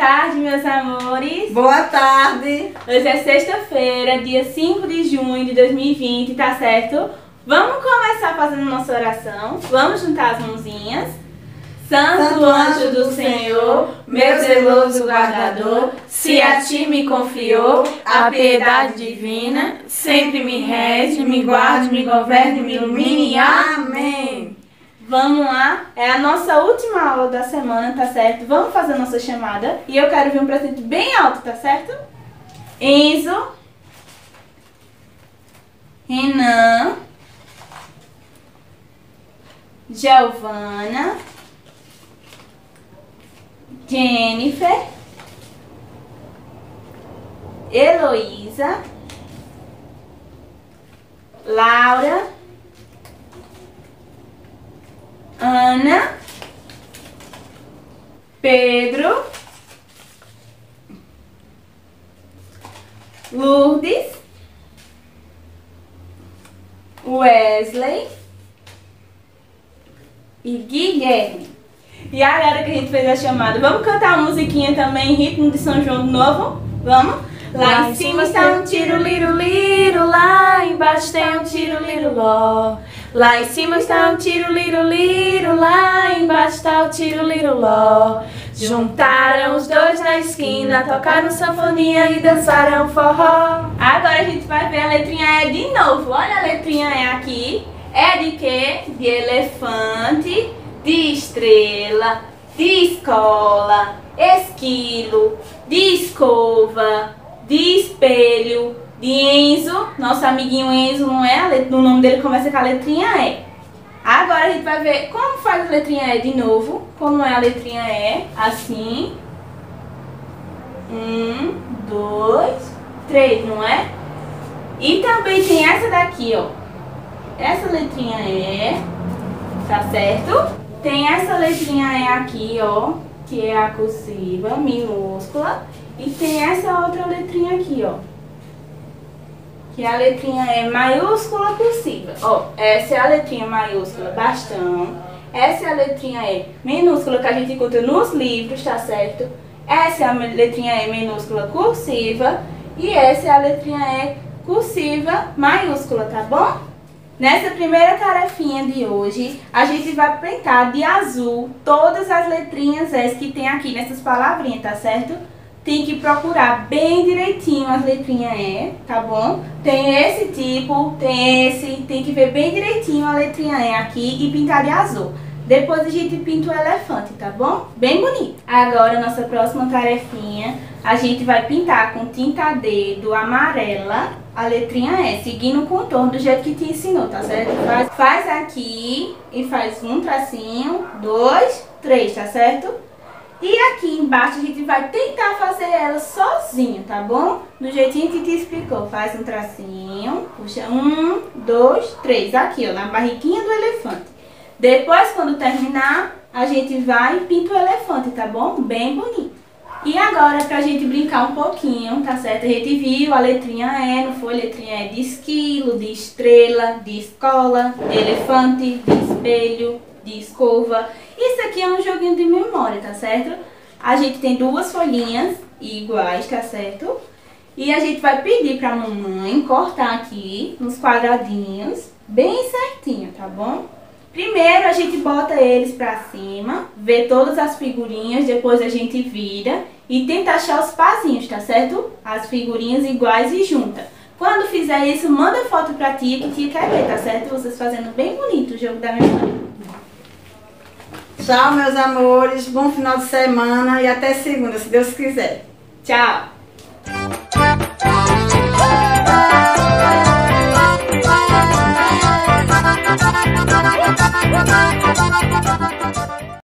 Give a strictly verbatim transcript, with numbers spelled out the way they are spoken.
tarde, meus amores. Boa tarde. Hoje é sexta-feira, dia cinco de junho de dois mil e vinte, tá certo? Vamos começar fazendo nossa oração. Vamos juntar as mãozinhas. Santo, Santo anjo do Senhor, meu zeloso guardador, se a ti me confiou a piedade divina, sempre me rege, me guarde, me governe, me ilumine. Amém. Vamos lá, é a nossa última aula da semana, tá certo? Vamos fazer a nossa chamada e eu quero ver um presente bem alto, tá certo? Enzo, Renan, Giovana, Jennifer, Heloísa, Laura, Ana, Pedro, Lourdes, Wesley e Guilherme. E agora que a gente fez a chamada, vamos cantar a musiquinha também em ritmo de São João de novo? Vamos? Lá, lá em cima está um tiro liro liro, lá embaixo tem um tiro liro ló. Lá em cima está um tiro liro liro, lá embaixo está o tiro liro ló. Juntaram os dois na esquina, tocaram sanfoninha e dançaram forró. Agora a gente vai ver a letrinha E de novo. Olha a letrinha E aqui. É de quê? De elefante, de estrela, de escola, esquilo, de escova, de espelho, de Enzo. Nosso amiguinho Enzo, não é? O nome dele começa com a letrinha E. Agora a gente vai ver como faz a letrinha E de novo. Como é a letrinha E. Assim. Um, dois, três, não é? E também tem essa daqui, ó. Essa letrinha E. Tá certo? Tem essa letrinha E aqui, ó. Que é a cursiva, minúscula. E tem essa outra letrinha aqui, ó. Que é a letrinha E maiúscula cursiva. Ó, essa é a letrinha maiúscula bastão. Essa é a letrinha E minúscula que a gente encontra nos livros, tá certo? Essa é a letrinha E minúscula cursiva. E essa é a letrinha E cursiva maiúscula, tá bom? Nessa primeira tarefinha de hoje, a gente vai pintar de azul todas as letrinhas S que tem aqui nessas palavrinhas, tá certo? Tem que procurar bem direitinho as letrinhas E, tá bom? Tem esse tipo, tem esse, tem que ver bem direitinho a letrinha E aqui e pintar de azul. Depois a gente pinta o elefante, tá bom? Bem bonito. Agora, nossa próxima tarefinha, a gente vai pintar com tinta dedo amarela a letrinha E, seguindo o contorno do jeito que te ensinou, tá certo? Faz, faz aqui e faz um tracinho, dois, três, tá certo? E aqui embaixo a gente vai tentar fazer ela sozinho, tá bom? Do jeitinho que te explicou. Faz um tracinho, puxa um, dois, três. Aqui, ó, na barriguinha do elefante. Depois, quando terminar, a gente vai e pinta o elefante, tá bom? Bem bonito. E agora, pra gente brincar um pouquinho, tá certo? A gente viu a letrinha E, não foi? Letrinha E de esquilo, de estrela, de escola, de elefante, de espelho, de escova. Isso aqui é um joguinho de memória, tá certo? A gente tem duas folhinhas iguais, tá certo? E a gente vai pedir pra mamãe cortar aqui nos quadradinhos, bem certinho, tá bom? Primeiro a gente bota eles pra cima, vê todas as figurinhas, depois a gente vira e tenta achar os pazinhos, tá certo? As figurinhas iguais e junta. Quando fizer isso, manda foto pra tia, que tia quer ver, tá certo? Vocês fazendo bem bonito o jogo da memória. Tchau, meus amores. Bom final de semana e até segunda, se Deus quiser. Tchau!